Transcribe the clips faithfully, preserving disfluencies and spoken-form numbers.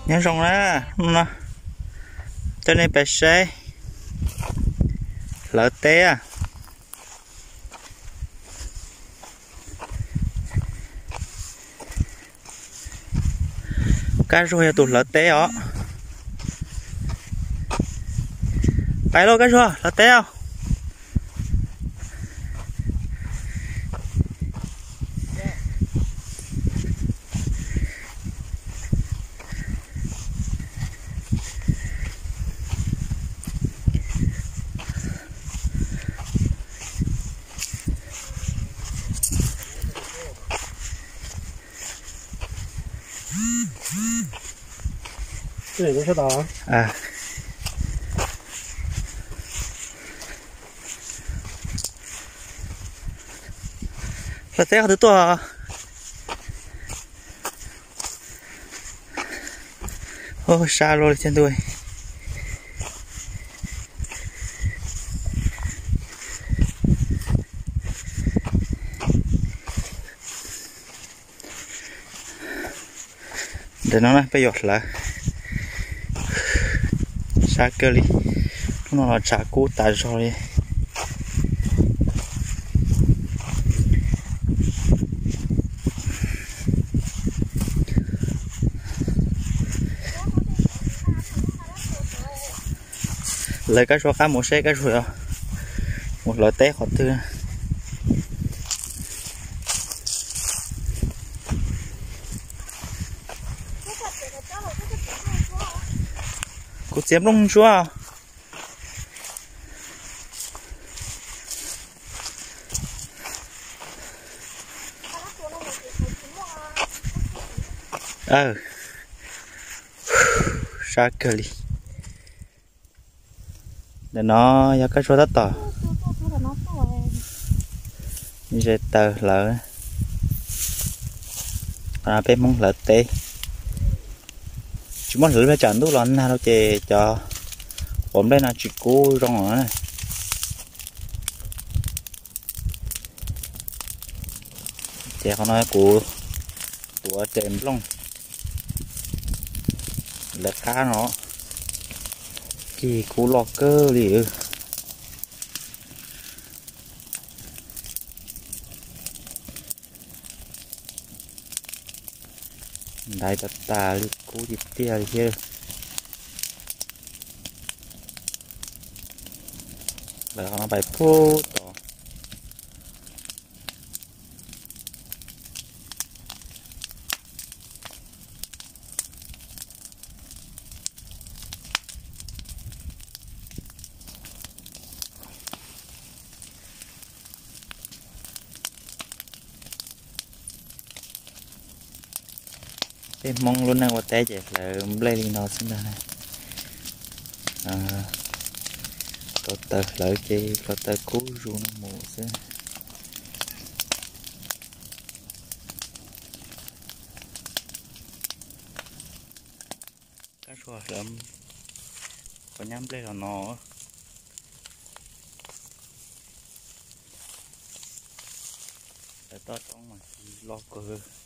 nhớ rong đó nó cho nên phải xe lỡ té à cá rồi tụt lỡ té ó phải luôn cá rồi lỡ té không cái này có sao à là té thứ to ô xa rồi trên tôi để nó phải giọt lại xa cơ đi nó là chả cú tại rồi lấy cái số cá một xe cái rồi một loại té khỏi tư cô chém lông chúa ờ sa cơ đi để nó cho cái số đất tỏ như vậy tờ lỡ à bé mong lỡ tê chúng món lưỡi phải chọn đúng lắm nào chè cho ổn đây là chỉ cố rong rồi chè không nói của của chèm lông là cá nó kỳ cú lọt cơ đi ư đại tật tà đi cú dịp tia kia là nó bài phô tỏ cái mong luôn đang qua té vậy là lên nó xin ra à có tờ lợi chi có tờ cú ru nó mù chứ cá sò lắm có nhắm lên là nó để to trong mà lo cơ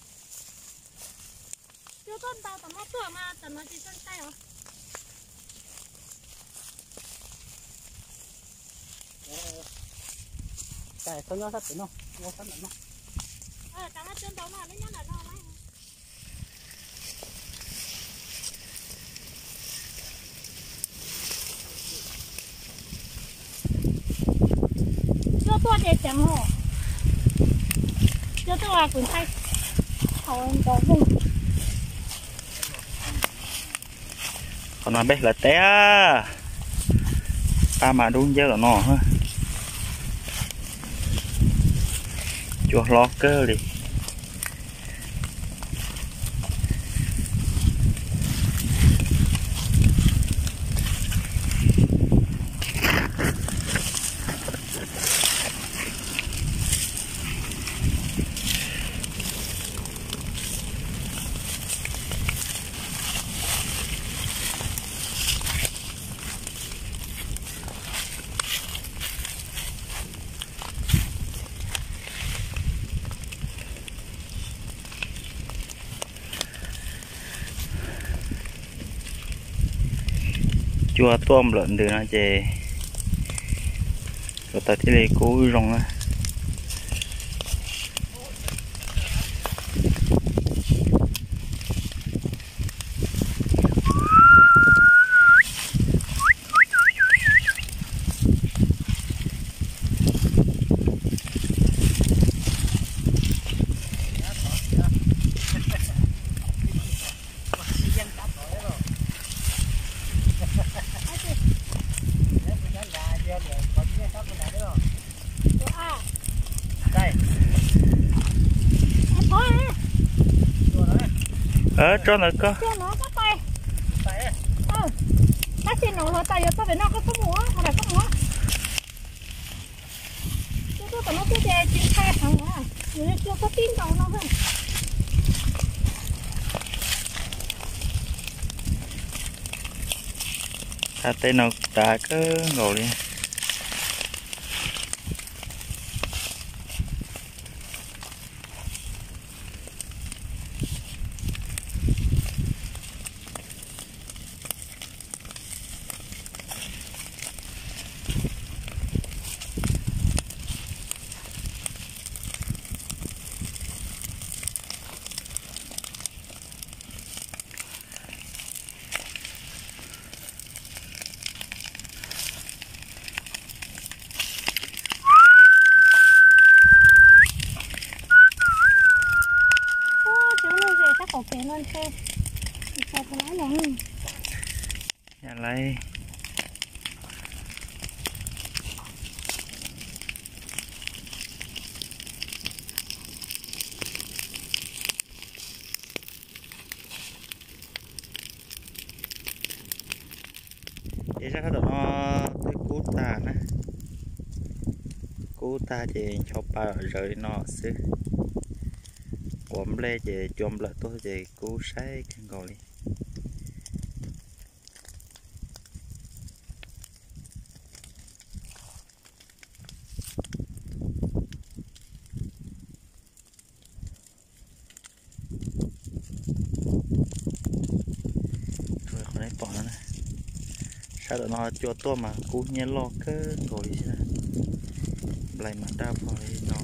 chưa con tao tao mất tuổi mà tao nói chỉ chân tay hả? cái tôi nhớ thật nó nhớ thật nó ờ tao mất chân tao mà nó nhớ là nó này chưa tua để chém hổ chưa tua là quỳnh thay hầu có vùng còn mà bé là té ta mà đúng giờ là nó ha cho lo cơ đi chua tôm lợn từ nó chè rồi tới thế này cố rong á ờ cho nó có cho nó có tay ờ bác xin nó hơi tay cho phải nó có có múa mà là có múa chứ tôi tao nó cứ để chịu thay thằng á rồi chưa có tin đâu nó thôi à tay nó đã có ngồi đi ok luôn xe sao có nói này nhà lấy để ra cái đó nó tới cú ta nè cú ta thì cho ba rồi nó xứ quẩm lê về chôm lại tôi về cú sấy cái ngồi đi rồi còn đấy bỏ nó này sao đó nó cho tôi mà cú nhớ lo cơ ngồi đi nè lại mà đau vào đây nó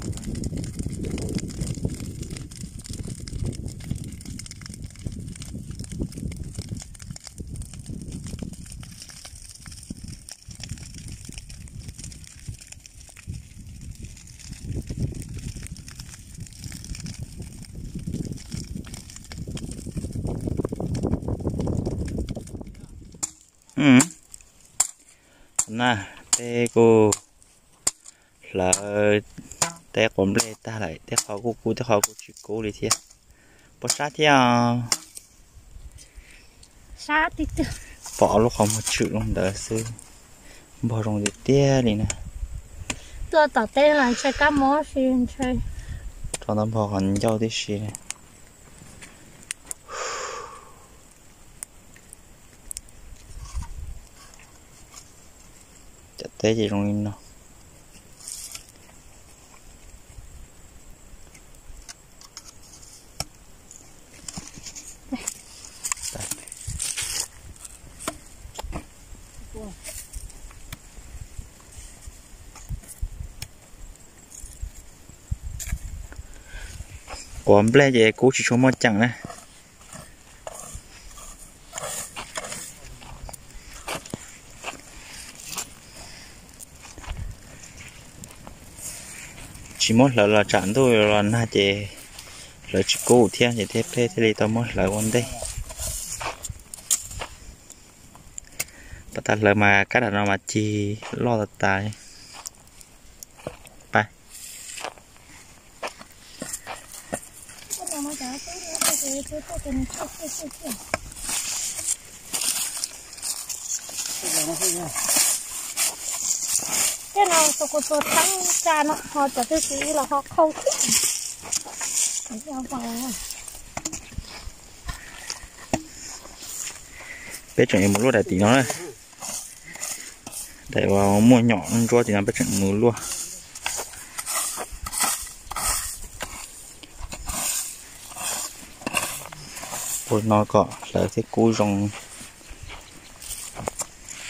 ừ nè tê cô là tê còn lê ta lại tê khó cô cô tê khó cô chịu cô đi thiệt bỏ sát thiệt sát thì từ bỏ lúc không một chịu luôn đỡ sư bỏ rồng để tia đi nè tôi tao tên là chơi cá mó xin chơi cho nó bỏ còn dâu tí xí này chặt té gì trong nó còn ble về cú chỉ số một chẳng này chỉ một là là chán thôi là na chế là chỉ cú thiên thì thế thế thì tao mới lại quan đây bắt đầu là mà cái đó mà chỉ lo tài bye cái nào tôi có tôi thắng cha nó họ cho cái gì là họ không bé chuyện một lúc đại tí nó này để vào mua nhỏ cho thì làm bé chuyện một luôn ôi nó có là cái cú rồng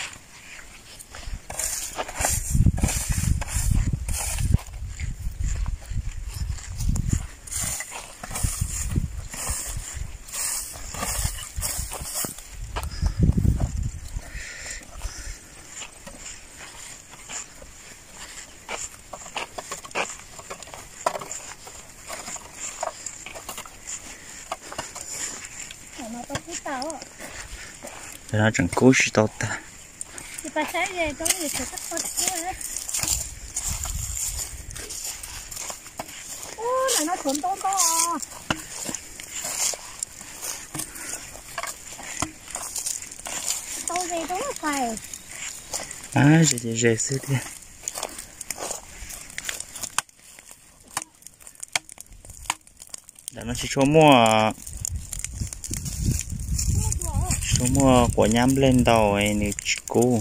nó tao cứ tao ạ. Nó chẳng cố gì tao ta. Thì bà sáng về có người sẽ tắt con đấy. Ô, này nó trốn to to à. Tao về đúng là phải. À, dễ dễ dễ xưa đi. Đã nó chỉ cho mua số mua của nhám lên đầu ấy nè cô.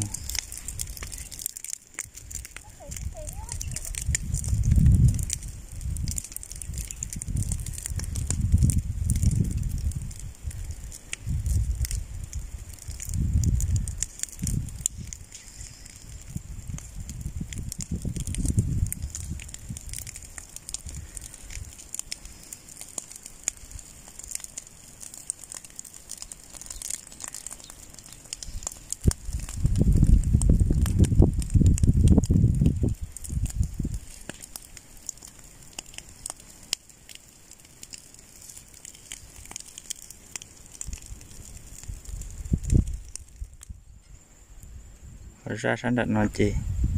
Ra sáng đặt nó chị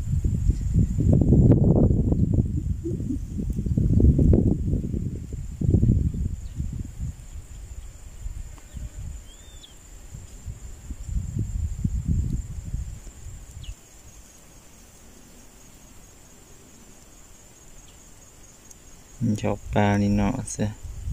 chọc ba đi nọ sẽ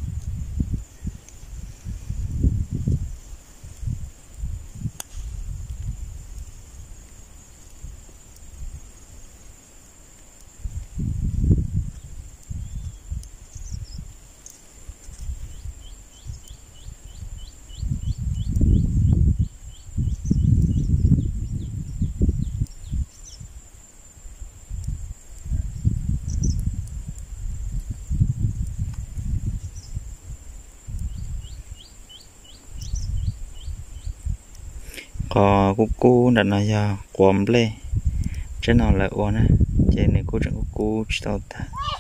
có cô cô đặt nó giờ quầm lên trên nào lại ổn á trên này cô chẳng cô cô tao ta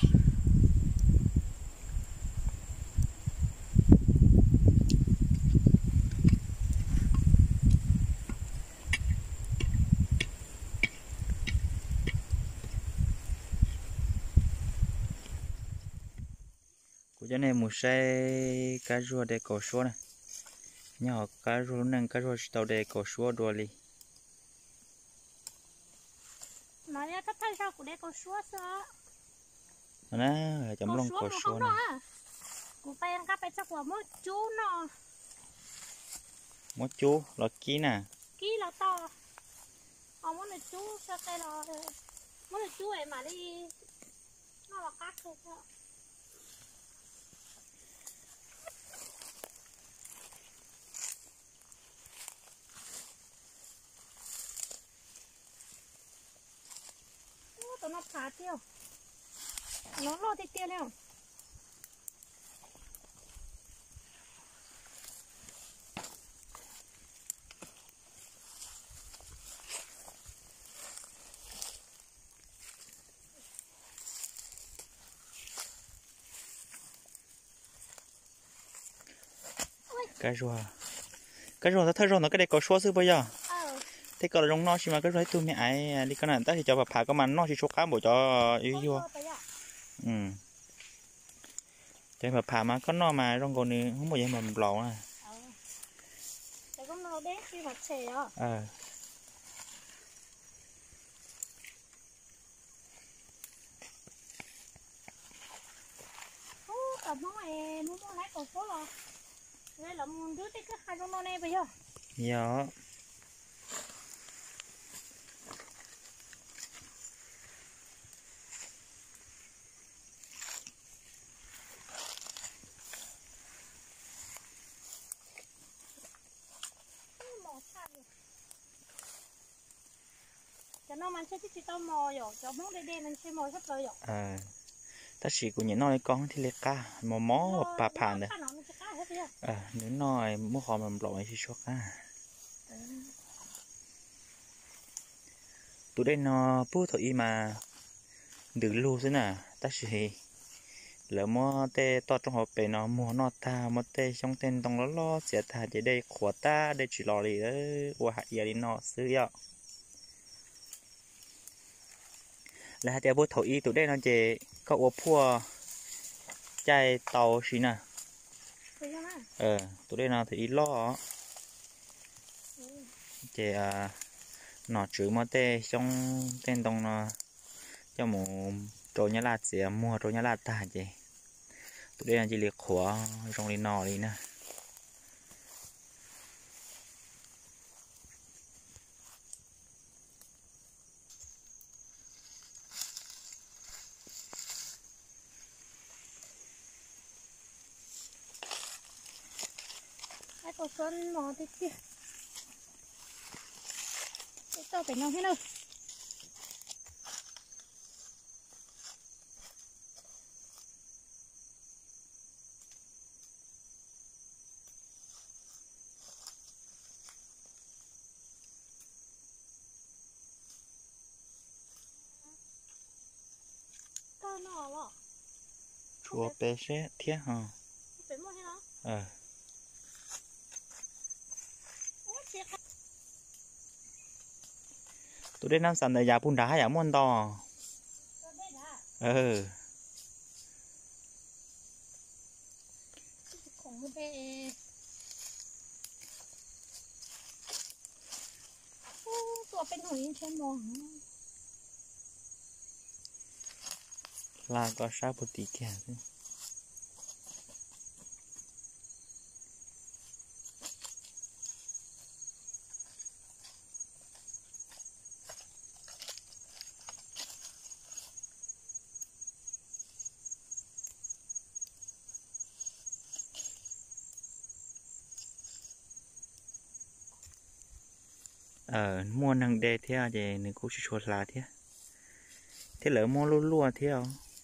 cô cho nên một xe cá rùa để cổ số này nhỏ cá rùa năng cá rùa tàu để cổ số đùa đi nói ra các thay sao của đây có xua sao nè chấm lông cổ số này của bay ăn cắp bay chắc của mỗi chú nó mỗi chú là kí nè kí là to ông muốn là chú sao đây là muốn là chú ấy mà đi nó là cắt thôi sao tụi nó phá tiêu nó lo thì tiêu nào cá rùa cá rùa ta thấy rồi nó cái đây có số xưa bây giờ thế còn trong nó chỉ mà cái rối tôi mẹ ai đi cái này ta thì cho bà phá cái màn nó chỉ số cá bộ cho yêu yêu ừ cho bà phá mà có nó mà trong còn này không bao giờ mà lẩu à ờ tao nói em muốn lấy cổ số rồi đây là một đứa cái hai con này bây giờ dạ cho nó mình sẽ chỉ tao mò rồi cho món đây đây mình sẽ mò sắp rồi rồi à ta chỉ của những nói con thì lấy cá mò mó bà phản đấy à nếu nói mua họ mà lội thì chốt à tụi đây nó bút thôi mà được lưu thế nào ta chỉ lỡ mua tê to trong hộp bể nó mua nó ta mua tê trong tên tông nó lo sẽ thà chỉ đây khóa ta đây chỉ lo đi đó qua hạt giờ đi nó xứ vậy là hạt giờ bút thầu y tụi đây nó chỉ có ô phua chai tàu xí nè ờ tụi đây nó thì lo chỉ à nó chữ mà tê trong tên tông nó cho một trâu nhá lạt sẽ mua trâu nhá lạt ta chị tụi đây là chỉ liệt khóa trong đi nọ đi nè cái con xuân mò thế kia cái tao phải nông hết đâu chùa bé sẽ thiết hả ờ tụi đây năm sản đời già bún đá giả muôn to ờ ตัวเป็นหอยเชนมอง là có sao một tí kẹo chứ ờ mua năng đề theo để nên cũng chuột là thế thế lỡ mua luôn luôn theo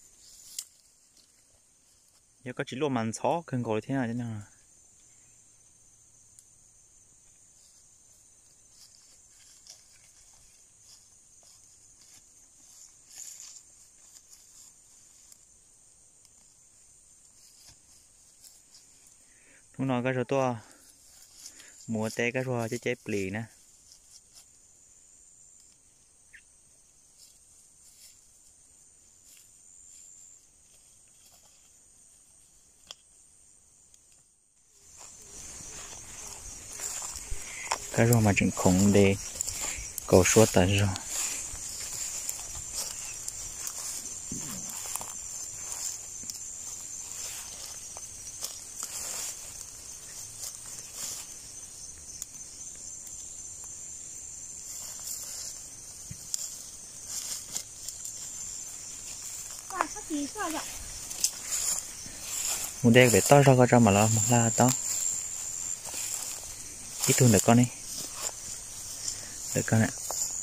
giờ có chỉ luôn màn xó cần gọi thế nào thế nào lúc nào cái rồi to mua té cái rồi cho chép lì nè cái rồi mà chừng khủng để cầu suốt tận rồi muốn đeo về to ra coi cho mà lo mà la to ít thương được con đi được con ạ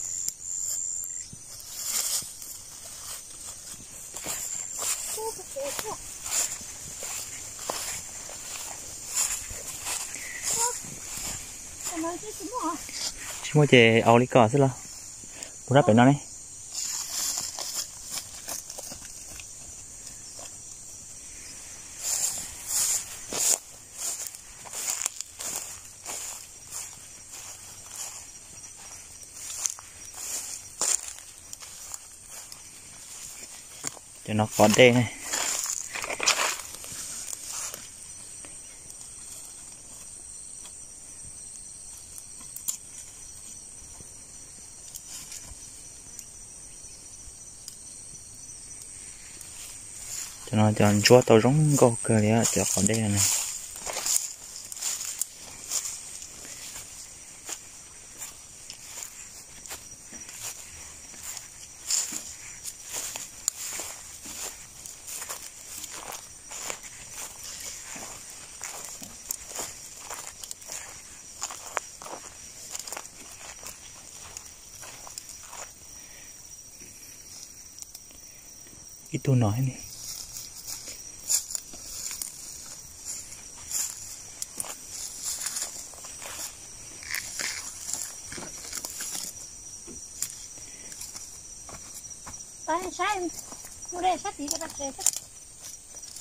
chúng mua chè áo lý cỏ xí lo muốn ra phải nó đi cho nó có đê này cho nó cho chúa tao giống cô cơ đấy cho có đê này ít tôi nói này Tại sao mua đây sách gì cái đặt đây sách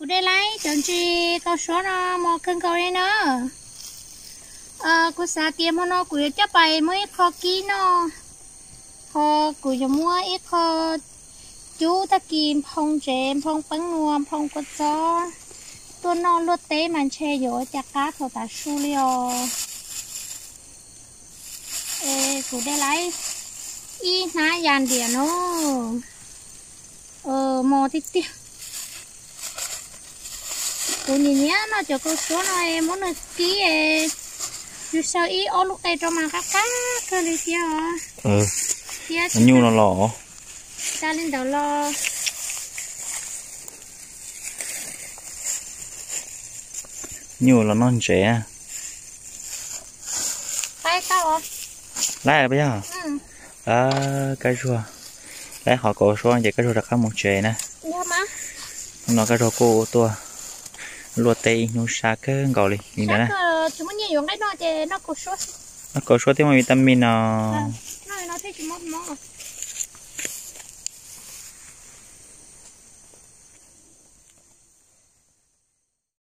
đây lấy chọn chi câu số nó mò cân câu đây nữa ờ cô xã kia mà nó của chấp bài mới kho ký nó kho của cho mua ít kho chú ta kim phong chém phong bắn nuông phong quất gió tôi non lót té màn che dỗ chặt cá thổ tả su liò ê của đây lấy y ná dàn địa nó ờ mò tí tí của nhìn nhá nó cho cô số nó em muốn nó ký em dù sao ý ô lúc đây cho mà cá cá cơ đi kia hả ừ kia nó nhu nó lỏ ta lên đầu lo nhu là non trẻ tay tao hả lại là bây giờ ừ à cái rùa lại họ có số vậy cái rùa đặc một trẻ nè nhớ má nó cái rùa cô tua lúa tây nhu sa cái gọi đi nhìn đó nè chúng mình nhiều đấy nó thì nó có số nó có số thêm vitamin nó nó nó thấy chúng mất mỏ